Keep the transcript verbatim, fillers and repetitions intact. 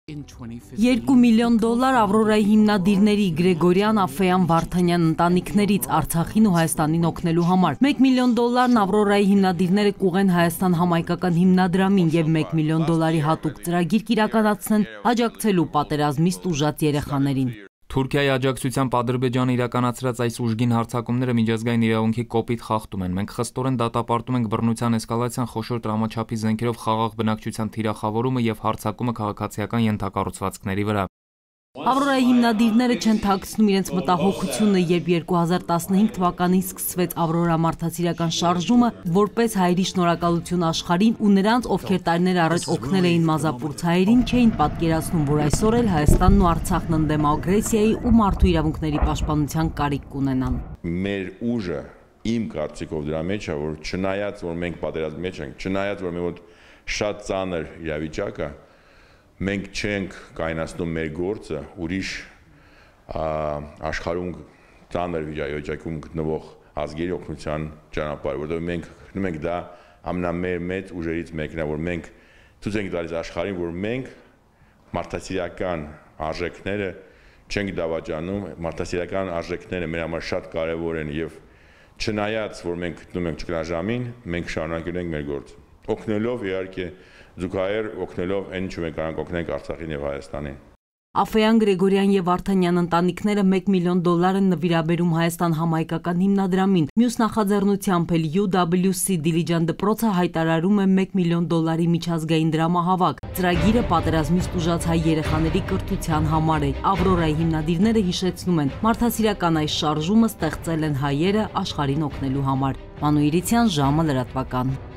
Երկու միլիոն դոլար Ավրորայի հիմնադիրների Գրեգորյան, Աֆեյան, Վարդանյան ընտանիքներից Արցախին ու Հայաստանին օգնելու համար։ մեկ միլիոն դոլարն Ավրորայի հիմնադիրները կուղեն Հայաստան համայնքական հիմնադրամին և մեկ միլիոն դոլարի հատուկ ծրագիր կիրականացնեն աջակցելու պատերազմից տուժած երեխաներին։ Թուրքիայի աջակցությամբ Ադրբեջանը իրականացրած այս ուժգին հարձակումները միջազգային իրավունքի կոպիտ խախտում են։ Մենք խստորեն դատապարտում ենք բռնության էսկալացիան, խոշոր տրամաչափի զենքերով խաղաղ բնակչության թիրախավորումը և հարձակումը քաղաքացիական ենթակառուցվածքների վրա։ Ավրորայի հիմնադիրները չեն թաքցնում իրենց մտահոգությունը, երբ երկու հազար տասնհինգ թվականին սկսվեց Ավրորա մարդասիրական շարժումը, որպես հայերի շնորհակալություն աշխարհին ու նրանց, ովքեր տարիներ առաջ օգնել էին մազապուրց հայերին, չէին պատկերացնում, որ այսօր էլ Հայաստանն ու Արցախն ընդդեմ ագրեսիայի ու մարդու իրավունքների պաշտպանության կարիք կունենան։ Մեր ուժը իմ կարծիքով դրա մեջ է, որ չնայած որ մենք պատերազմի մեջ ենք, չնայած որ մենք շատ ծանր իրավիճակ է, մենք չենք կայունացնում մեր գործը ուրիշ աշխարհում ծանր վիճակում գտնվող ազգերի օգնության ճանապարհ, որտեղ մենք գտնում ենք դա ամենամեծ ուժերից մեկն է, որ մենք ցույց ենք տալիս աշխարհին, որ մենք մարդասիրական արժեքները չենք դավաճանում, մարդասիրական արժեքները մեր համար շատ կարևոր են եւ չնայած որ մենք գտնում ենք ճգնաժամին, մենք շարունակելու ենք մեր գործը, օգնելով իհարկե զուգահեռ օգնելով այն ինչ մենք կարող ենք օգնենք Արցախին եւ Հայաստանին։ Աֆեյան, Գրեգորյան եւ Վարդանյան ընտանիքները մեկ միլիոն դոլար են նվիրաբերում Հայաստան համայնքական հիմնադրամին։ Մյուս նախաձեռնությամբ էլ յու դաբլյու սի Դիլիջան դպրոցը հայտարարում է մեկ միլիոն դոլարի միջազգային դրամահավաք։ Ծրագիրը պատերազմից տուժած հայ երեխաների կրթության համար է։ Ավրորայի հիմնադիրները հիշեցնում են, մարդասիրական այս շարժումը ստեղծել են հայերը աշխարհին օգնելու համար։ Մանուիրիցյան, ժամը լրատվական։